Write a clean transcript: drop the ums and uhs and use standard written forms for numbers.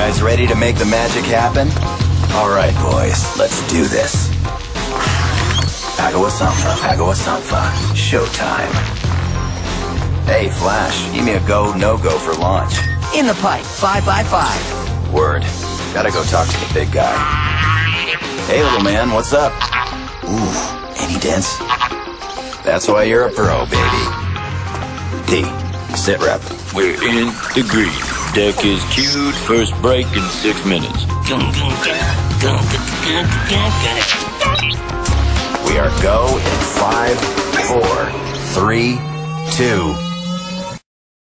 guys ready to make the magic happen? Alright, boys, let's do this. Agawa Sanfa. Showtime. Hey, Flash, give me a go, no-go for launch. In the pipe, 5x5. Word. Gotta go talk to the big guy. Hey, little man, what's up? Ooh, any dents? That's why you're a pro, baby. D, sit rep. We're in the green. Deck is cued. First break in 6 minutes. We are go in 5, 4, 3, 2,